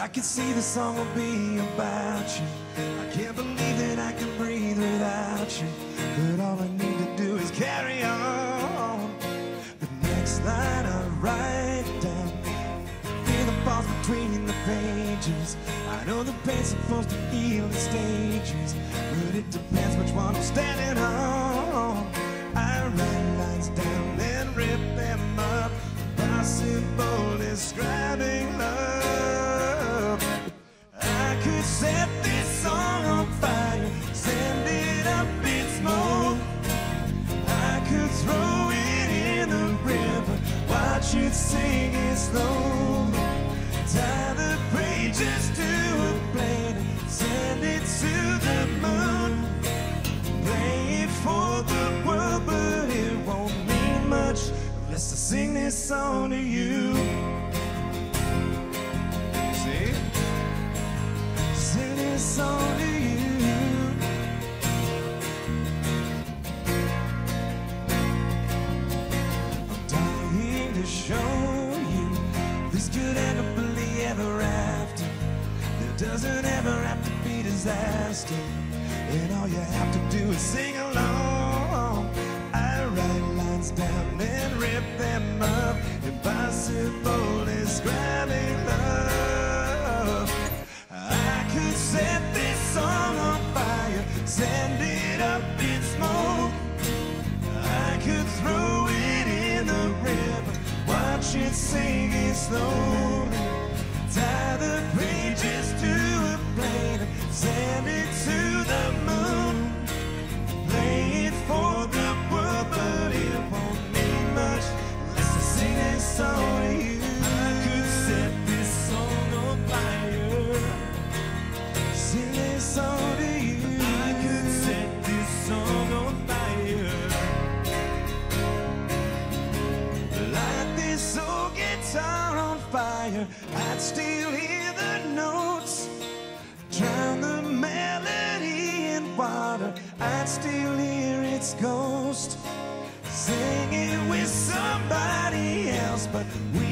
can see the song will be about you. I can't believe that I can breathe without you, but all I need to do is carry on. The next line I write down, feel the pause between the pages. I know the pain's supposed to heal in stages, but it depends which one I'm standing on. I write lines down and rip them up, impossible describing love. I could set this song on fire, send it up in smoke. I could throw it in the river, watch it sing it slowly. Tie the pages to a plate, send it to the moon. Play it for the world, but it won't mean much unless I sing this song to you. See? Sing this song to you. I'm dying to show you this could end up happily ever after. There doesn't ever have to be disaster, and all you have to do is sing along. I write lines down and rip them up, impossible describing love. I could set this song on fire, send it up in smoke. I could throw it in the river, watch it sing it slowly. Tie the pages to a plate, send it to the moon. Play it for the world, but it won't mean much unless I sing this song to you. I could set this song on fire, sing this song to you. I could set this song on fire, light this old guitar on fire. I'd still hear the notes, drown the melody in water. I'd still hear its ghost, sing it with somebody else, but we